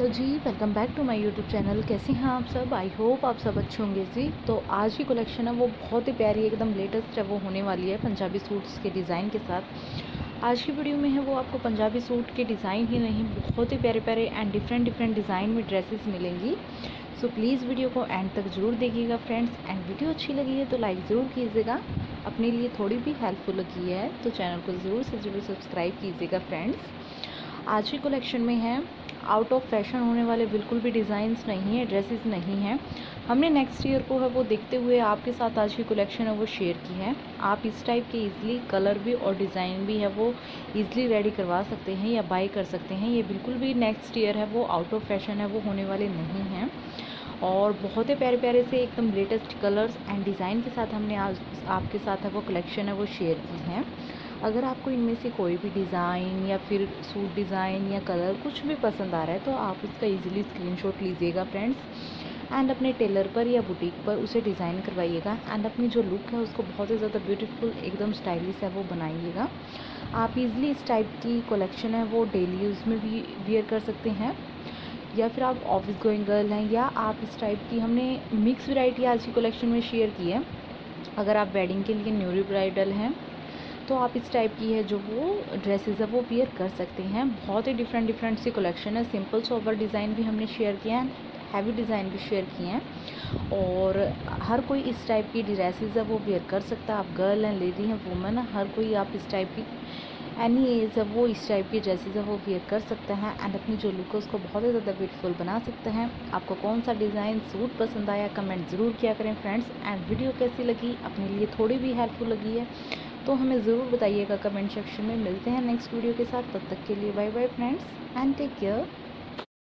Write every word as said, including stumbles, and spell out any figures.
Ji, welcome back to my YouTube channel. कैसे हैं आप सब? आई होप आप सब अच्छे होंगे जी। तो आज की कलेक्शन है वो बहुत ही प्यारी एकदम लेटेस्ट है वो होने वाली है पंजाबी सूट्स के डिज़ाइन के साथ। आज की वीडियो में है वो आपको पंजाबी सूट के डिज़ाइन ही नहीं बहुत ही प्यारे प्यारे एंड डिफरेंट डिफरेंट डिज़ाइन में ड्रेसेस मिलेंगी। सो प्लीज़ वीडियो को एंड तक ज़रूर देखिएगा फ्रेंड्स। एंड वीडियो अच्छी लगी है तो लाइक ज़रूर कीजिएगा, अपने लिए थोड़ी भी हेल्पफुल लगी है तो चैनल को ज़रूर से ज़रूर सब्सक्राइब कीजिएगा फ्रेंड्स। आज की कलेक्शन में है आउट ऑफ फैशन होने वाले बिल्कुल भी डिज़ाइंस नहीं है, ड्रेसेस नहीं हैं। हमने नेक्स्ट ईयर को है वो देखते हुए आपके साथ आज की कलेक्शन है वो शेयर की है। आप इस टाइप के इजीली कलर भी और डिज़ाइन भी है वो इजीली रेडी करवा सकते हैं या बाय कर सकते हैं। ये बिल्कुल भी नेक्स्ट ईयर है वो आउट ऑफ फैशन है वो होने वाले नहीं हैं और बहुत ही प्यारे प्यारे से एकदम लेटेस्ट कलर्स एंड डिज़ाइन के साथ हमने आज आपके साथ है वो कलेक्शन है वो शेयर की है। अगर आपको इनमें से कोई भी डिज़ाइन या फिर सूट डिज़ाइन या कलर कुछ भी पसंद आ रहा है तो आप उसका इजीली स्क्रीनशॉट लीजिएगा फ्रेंड्स एंड अपने टेलर पर या बुटीक पर उसे डिज़ाइन करवाइएगा एंड अपनी जो लुक है उसको बहुत ही ज़्यादा ब्यूटीफुल एकदम स्टाइलिश है वो बनाइएगा। आप इजीली इस टाइप की कलेक्शन है वो डेली यूज़ में भी वियर कर सकते हैं या फिर आप ऑफिस गोइंग गर्ल हैं या आप इस टाइप की हमने मिक्स वैरायटी आज की कलेक्शन में शेयर की है। अगर आप वेडिंग के लिए न्यूली ब्राइडल हैं तो आप इस टाइप की है जो वो ड्रेसेस है वो वियर कर सकते हैं। बहुत ही डिफरेंट डिफरेंट सी कलेक्शन है। सिंपल सोबर डिज़ाइन भी हमने शेयर किया है, हैवी डिज़ाइन भी शेयर किए हैं और हर कोई इस टाइप की ड्रेसेस है वो वियर कर सकता है। आप गर्ल हैं, लेडी हैं, वुमेन है, हर कोई आप इस टाइप की एनी एज है वो इस टाइप की ड्रेसेस है वो वियर कर सकते हैं एंड अपनी जो लुक है उसको बहुत ही ज़्यादा ब्यूटीफुल बना सकते हैं। आपको कौन सा डिज़ाइन सूट पसंद आया कमेंट ज़रूर किया करें फ्रेंड्स। एंड वीडियो कैसी लगी, अपने लिए थोड़ी भी हेल्पफुल लगी है तो हमें ज़रूर बताइएगा कमेंट सेक्शन में। मिलते हैं नेक्स्ट वीडियो के साथ, तब तक के लिए bye bye friends and take care.